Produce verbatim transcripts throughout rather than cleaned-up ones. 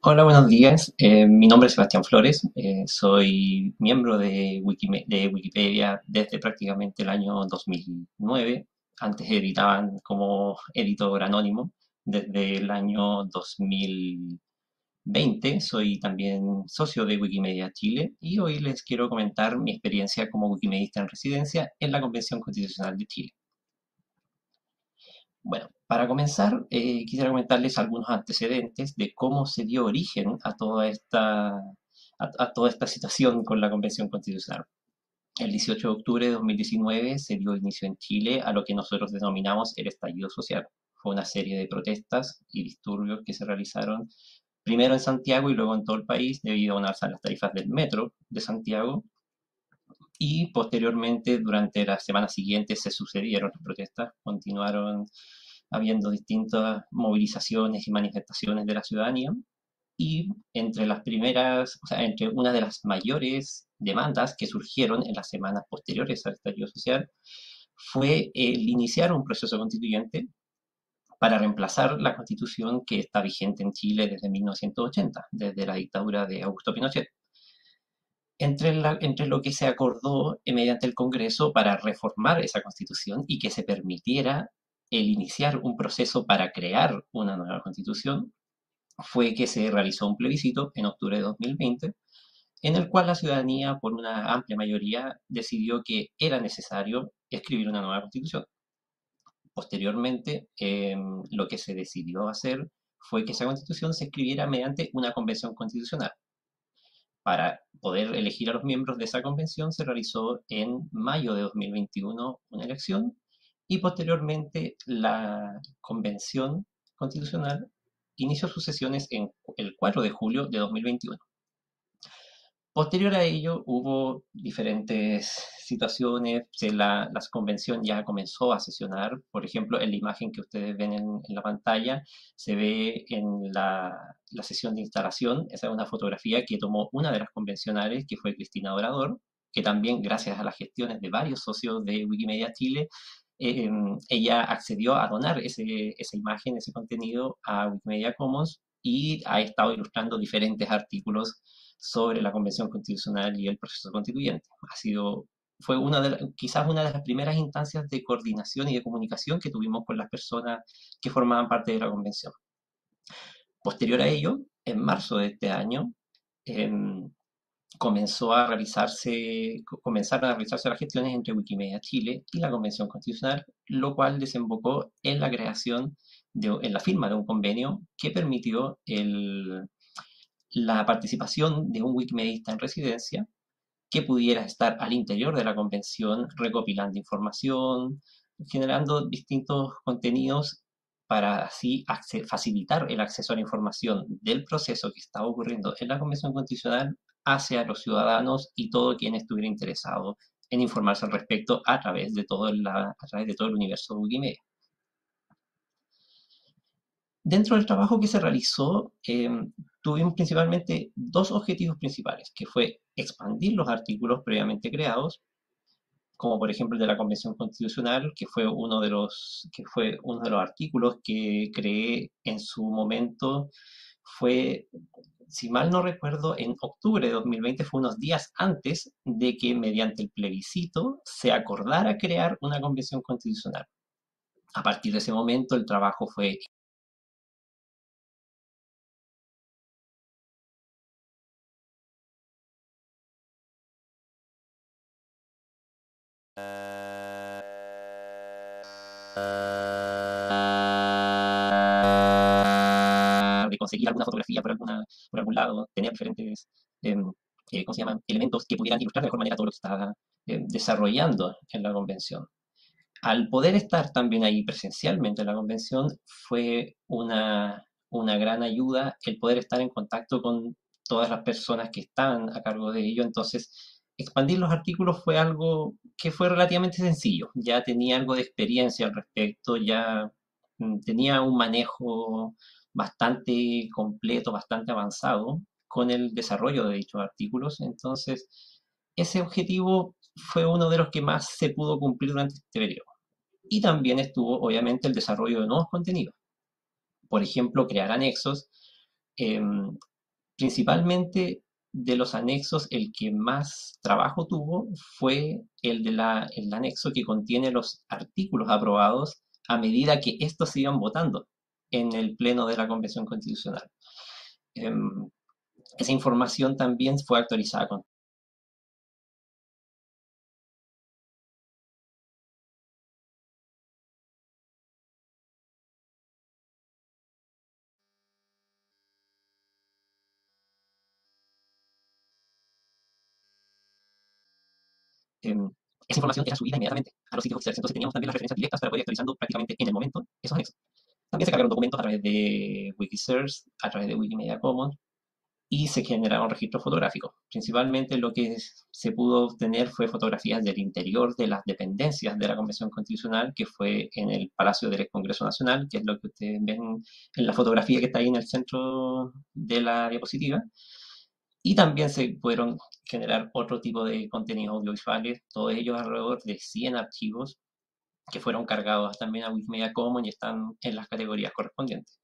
Hola, buenos días. Eh, mi nombre es Sebastián Flores. Eh, soy miembro de, Wikime- de Wikipedia desde prácticamente el año dos mil nueve. Antes editaban como editor anónimo. Desde el año dos mil veinte soy también socio de Wikimedia Chile y hoy les quiero comentar mi experiencia como wikimedista en residencia en la Convención Constitucional de Chile. Bueno, para comenzar, eh, quisiera comentarles algunos antecedentes de cómo se dio origen a toda esta, a, a toda esta situación con la Convención Constitucional. El dieciocho de octubre de dos mil diecinueve se dio inicio en Chile a lo que nosotros denominamos el estallido social. Fue una serie de protestas y disturbios que se realizaron primero en Santiago y luego en todo el país debido a una alza en las tarifas del metro de Santiago y posteriormente durante las semanas siguientes se sucedieron las protestas, continuaron habiendo distintas movilizaciones y manifestaciones de la ciudadanía. Y entre las primeras, o sea, entre una de las mayores demandas que surgieron en las semanas posteriores al estallido social fue el iniciar un proceso constituyente para reemplazar la constitución que está vigente en Chile desde mil novecientos ochenta, desde la dictadura de Augusto Pinochet. Entre, la- entre lo que se acordó eh, mediante el Congreso para reformar esa constitución y que se permitiera el iniciar un proceso para crear una nueva constitución, fue que se realizó un plebiscito en octubre de dos mil veinte, en el cual la ciudadanía, por una amplia mayoría, decidió que era necesario escribir una nueva constitución. Posteriormente, eh, lo que se decidió hacer fue que esa constitución se escribiera mediante una convención constitucional. Para poder elegir a los miembros de esa convención se realizó en mayo de dos mil veintiuno una elección y posteriormente la convención constitucional inició sus sesiones en el cuatro de julio de dos mil veintiuno. Posterior a ello hubo diferentes situaciones, se la, la convención ya comenzó a sesionar, por ejemplo, en la imagen que ustedes ven en, en la pantalla, se ve en la, la sesión de instalación, esa es una fotografía que tomó una de las convencionales, que fue Cristina Dorador, que también gracias a las gestiones de varios socios de Wikimedia Chile, eh, ella accedió a donar ese, esa imagen, ese contenido a Wikimedia Commons y ha estado ilustrando diferentes artículos sobre la Convención Constitucional y el proceso constituyente. Ha sido, fue una de la- quizás una de las primeras instancias de coordinación y de comunicación que tuvimos con las personas que formaban parte de la Convención. Posterior a ello, en marzo de este año, em, comenzó a realizarse, comenzaron a realizarse las gestiones entre Wikimedia Chile y la Convención Constitucional, lo cual desembocó en la creación, de, en la firma de un convenio que permitió el, la participación de un wikimedista en residencia que pudiera estar al interior de la convención recopilando información, generando distintos contenidos para así facilitar el acceso a la información del proceso que estaba ocurriendo en la Convención Constitucional hacia los ciudadanos y todo quien estuviera interesado en informarse al respecto a través de todo, la, a través de todo el universo de Wikimedia. Dentro del trabajo que se realizó, eh, tuvimos principalmente dos objetivos principales, que fue expandir los artículos previamente creados, como por ejemplo el de la Convención Constitucional, que fue uno de los, que fue uno de los artículos que creé en su momento, fue, si mal no recuerdo, en octubre de dos mil veinte, fue unos días antes de que mediante el plebiscito se acordara crear una Convención Constitucional. A partir de ese momento el trabajo fue de conseguir alguna fotografía por, alguna, por algún lado, tener diferentes, eh, eh, ¿cómo se llaman?, elementos que pudieran ilustrar de mejor manera todo lo que estaba eh, desarrollando en la convención. Al poder estar también ahí presencialmente en la convención, fue una, una gran ayuda el poder estar en contacto con todas las personas que estaban a cargo de ello. Entonces, expandir los artículos fue algo que fue relativamente sencillo. Ya tenía algo de experiencia al respecto, ya mm, tenía un manejo bastante completo, bastante avanzado con el desarrollo de dichos artículos. Entonces, ese objetivo fue uno de los que más se pudo cumplir durante este periodo. Y también estuvo, obviamente, el desarrollo de nuevos contenidos. Por ejemplo, crear anexos. Eh, Principalmente de los anexos, el que más trabajo tuvo fue el de la, el anexo que contiene los artículos aprobados a medida que estos se iban votando en el Pleno de la Convención Constitucional. Em, esa información también fue actualizada con em, esa información era subida inmediatamente a los sitios oficiales. Entonces teníamos también las referencias directas para poder ir actualizando prácticamente en el momento esos anexos. También se cargaron documentos a través de Wikisource, a través de Wikimedia Commons, y se generaron registros fotográficos. Principalmente lo que se pudo obtener fue fotografías del interior de las dependencias de la Convención Constitucional, que fue en el Palacio del Congreso Nacional, que es lo que ustedes ven en la fotografía que está ahí en el centro de la diapositiva. Y también se pudieron generar otro tipo de contenidos audiovisuales, todos ellos alrededor de cien archivos que fueron cargados también a Wikimedia Commons y están en las categorías correspondientes.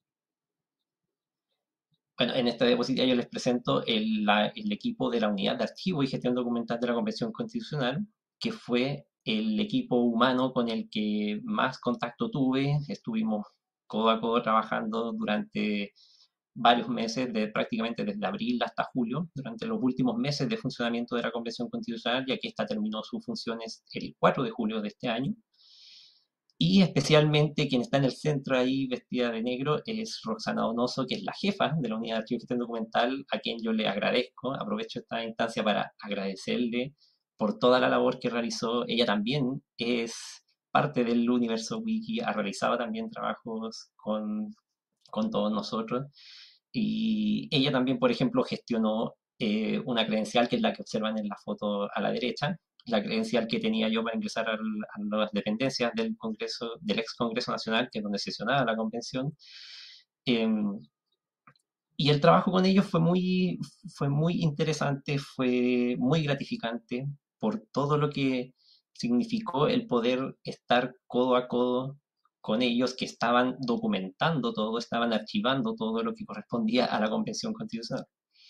Bueno, en esta diapositiva yo les presento el, la- el equipo de la Unidad de Archivo y Gestión Documental de la Convención Constitucional, que fue el equipo humano con el que más contacto tuve. Estuvimos codo a codo trabajando durante varios meses, de, prácticamente desde abril hasta julio, durante los últimos meses de funcionamiento de la Convención Constitucional, ya que esta terminó sus funciones el cuatro de julio de este año. Y especialmente quien está en el centro ahí vestida de negro es Roxana Donoso, que es la jefa de la Unidad de Archivo y Gestión Documental, a quien yo le agradezco. Aprovecho esta instancia para agradecerle por toda la labor que realizó. Ella también es parte del universo wiki, ha realizado también trabajos con, con todos nosotros. Y ella también, por ejemplo, gestionó eh, una credencial que es la que observan en la foto a la derecha, la credencial que tenía yo para ingresar al- a las dependencias del Congreso, del ex Congreso Nacional, que es donde sesionaba la convención. Em, y el trabajo con ellos fue muy, fue muy interesante, fue muy gratificante por todo lo que significó el poder estar codo a codo con ellos, que estaban documentando todo, estaban archivando todo lo que correspondía a la Convención Constitucional.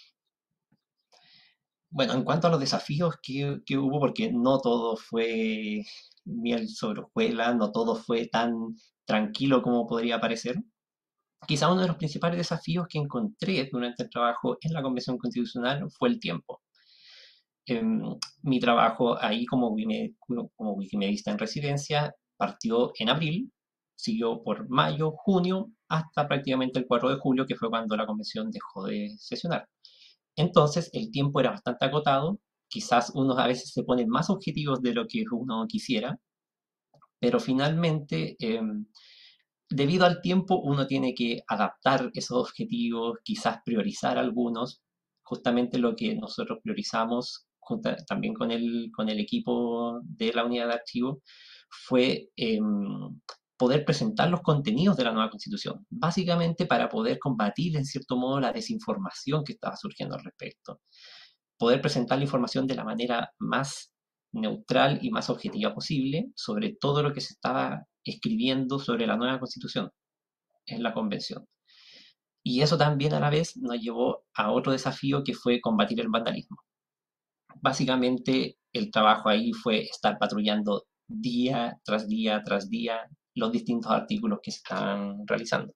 Bueno, en cuanto a los desafíos que, que hubo, porque no todo fue miel sobre hojuelas, no todo fue tan tranquilo como podría parecer. Quizá uno de los principales desafíos que encontré durante el trabajo en la Convención Constitucional fue el tiempo. Em, Mi trabajo ahí como, wime- como wikimedista en residencia partió en abril, siguió por mayo, junio, hasta prácticamente el cuatro de julio, que fue cuando la convención dejó de sesionar. Entonces, el tiempo era bastante acotado, quizás uno a veces se pone más objetivos de lo que uno quisiera, pero finalmente, em, debido al tiempo, uno tiene que adaptar esos objetivos, quizás priorizar algunos. Justamente lo que nosotros priorizamos junta- también con el, con el equipo de la unidad de archivo fue em, poder presentar los contenidos de la nueva constitución, básicamente para poder combatir en cierto modo la desinformación que estaba surgiendo al respecto, poder presentar la información de la manera más neutral y más objetiva posible sobre todo lo que se estaba escribiendo sobre la nueva constitución en la convención. Y eso también a la vez nos llevó a otro desafío que fue combatir el vandalismo. Básicamente el trabajo ahí fue estar patrullando día tras día tras día los distintos artículos que se están realizando.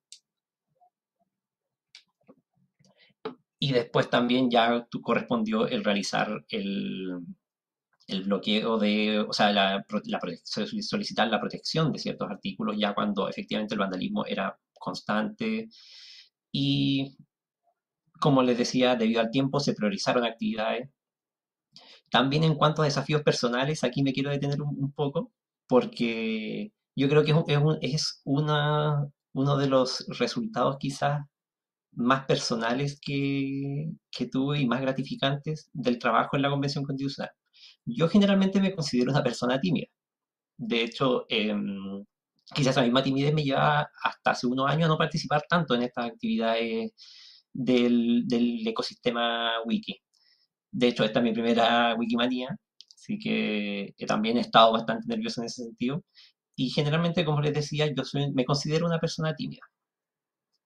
Y después también ya correspondió el realizar el, el bloqueo de, o sea, la, la solicitar la protección de ciertos artículos ya cuando efectivamente el vandalismo era constante. Y como les decía, debido al tiempo se priorizaron actividades. También en cuanto a desafíos personales, aquí me quiero detener un, un poco, porque yo creo que es, un- es, un- es una, uno de los resultados quizás más personales que, que tuve y más gratificantes del trabajo en la Convención Constitucional. Yo generalmente me considero una persona tímida. De hecho, em, quizás esa misma timidez me lleva hasta hace unos años a no participar tanto en estas actividades del, del ecosistema wiki. De hecho, esta es mi primera Wikimanía, así que eh, también he estado bastante nervioso en ese sentido. Y generalmente, como les decía, yo soy, me considero una persona tímida.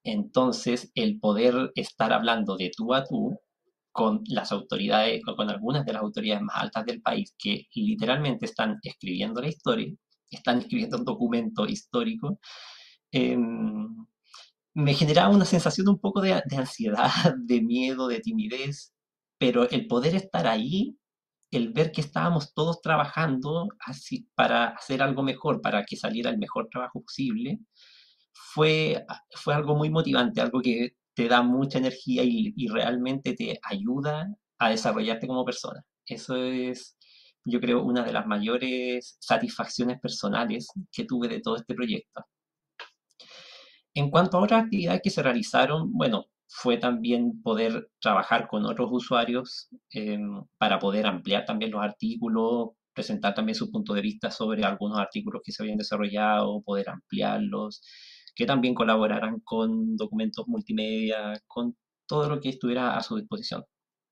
Entonces, el poder estar hablando de tú a tú con las autoridades, o con algunas de las autoridades más altas del país, que literalmente están escribiendo la historia, están escribiendo un documento histórico, eh, me generaba una sensación un poco de, de ansiedad, de miedo, de timidez, pero el poder estar ahí, el ver que estábamos todos trabajando así para hacer algo mejor, para que saliera el mejor trabajo posible, fue, fue algo muy motivante, algo que te da mucha energía y, y realmente te ayuda a desarrollarte como persona. Eso es, yo creo, una de las mayores satisfacciones personales que tuve de todo este proyecto. En cuanto a otras actividades que se realizaron, bueno, fue también poder trabajar con otros usuarios em, para poder ampliar también los artículos, presentar también su punto de vista sobre algunos artículos que se habían desarrollado, poder ampliarlos, que también colaboraran con documentos multimedia, con todo lo que estuviera a su disposición.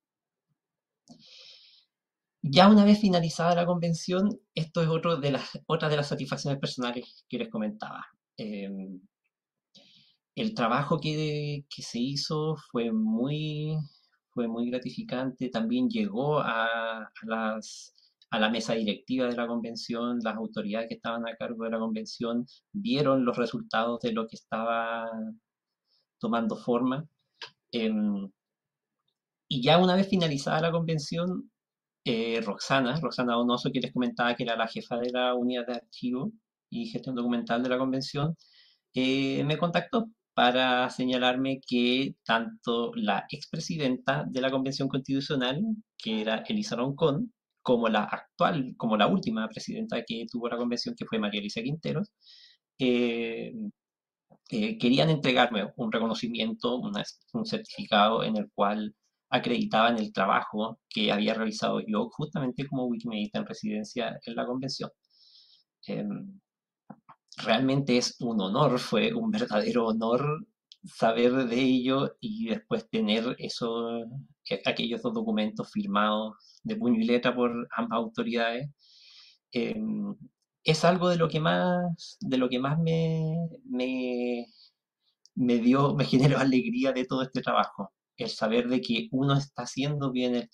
Ya una vez finalizada la convención, esto es otro de las, otra de las satisfacciones personales que les comentaba. Em, el trabajo que, que se hizo fue muy, fue muy gratificante. También llegó a, a las, a la mesa directiva de la convención, las autoridades que estaban a cargo de la convención vieron los resultados de lo que estaba tomando forma. Em, y ya una vez finalizada la convención, eh, Roxana, Roxana Donoso, que les comentaba que era la jefa de la unidad de archivo y gestión documental de la convención, eh, me contactó para señalarme que tanto la expresidenta de la Convención Constitucional, que era Elisa Roncón, como la actual, como la última presidenta que tuvo la convención, que fue María Elisa Quinteros, eh, eh, querían entregarme un reconocimiento, una- un certificado en el cual acreditaban el trabajo que había realizado yo justamente como Wikimedista en residencia en la convención. Em, Realmente es un honor, fue un verdadero honor saber de ello y después tener eso, que- aquellos dos documentos firmados de puño y letra por ambas autoridades. Em, es algo de lo que más, de lo que más me, me, me dio, me generó alegría de todo este trabajo. El saber de que uno está haciendo bien el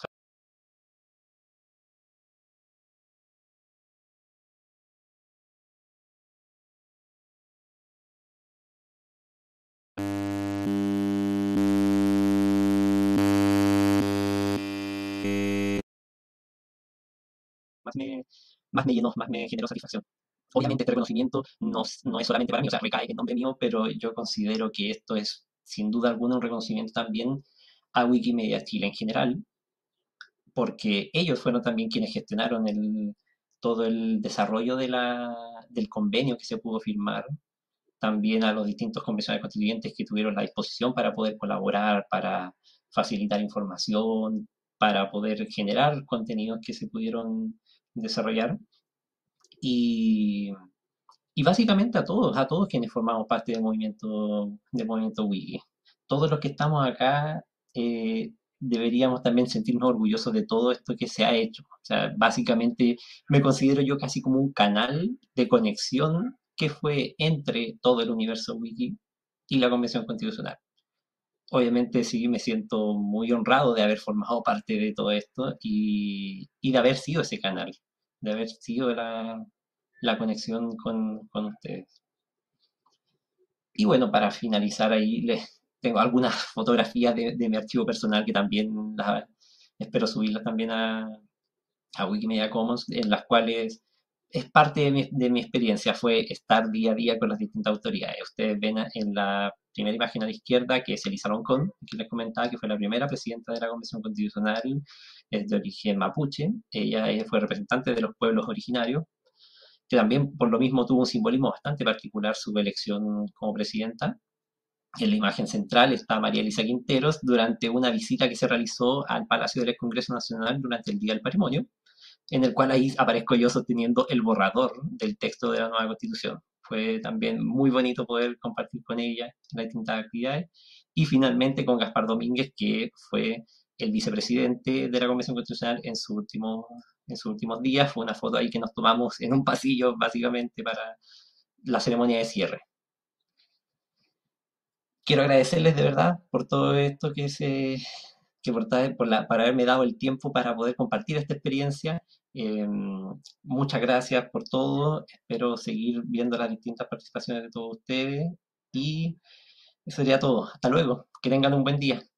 más me, más me llenó, más me generó satisfacción. Obviamente este reconocimiento no, no es solamente para mí, o sea, recae en nombre mío, pero yo considero que esto es sin duda alguna un reconocimiento también a Wikimedia Chile en general, porque ellos fueron también quienes gestionaron el, todo el desarrollo de la, del convenio que se pudo firmar, también a los distintos convencionales constituyentes que tuvieron la disposición para poder colaborar, para facilitar información, para poder generar contenidos que se pudieron desarrollar. Y, y básicamente a todos, a todos quienes formamos parte del movimiento, del movimiento Wiki. Todos los que estamos acá eh, deberíamos también sentirnos orgullosos de todo esto que se ha hecho. O sea, básicamente me considero yo casi como un canal de conexión que fue entre todo el universo Wiki y la Convención Constitucional. Obviamente sí me siento muy honrado de haber formado parte de todo esto y, y de haber sido ese canal, de haber sido la, la conexión con, con ustedes. Y bueno, para finalizar ahí, les tengo algunas fotografías de, de mi archivo personal que también las, espero subirlas también a, a Wikimedia Commons, en las cuales es parte de mi, de mi experiencia, fue estar día a día con las distintas autoridades. Ustedes ven en la primera imagen a la izquierda, que es Elisa Loncón, que les comentaba que fue la primera presidenta de la Convención Constitucional, es de origen mapuche, ella eh, fue representante de los pueblos originarios, que también por lo mismo tuvo un simbolismo bastante particular su elección como presidenta. En la imagen central está María Elisa Quinteros durante una visita que se realizó al Palacio del Congreso Nacional durante el Día del Patrimonio, en el cual ahí aparezco yo sosteniendo el borrador del texto de la nueva constitución. Fue también muy bonito poder compartir con ella las distintas actividades. Y finalmente con Gaspar Domínguez, que fue el vicepresidente de la Convención Constitucional en, su último, en sus últimos días. Fue una foto ahí que nos tomamos en un pasillo, básicamente, para la ceremonia de cierre. quiero agradecerles de verdad por todo esto que se, que por, ta- por la, para haberme dado el tiempo para poder compartir esta experiencia. Eh, Muchas gracias por todo. Espero seguir viendo las distintas participaciones de todos ustedes y eso sería todo. Hasta luego. Que tengan un buen día.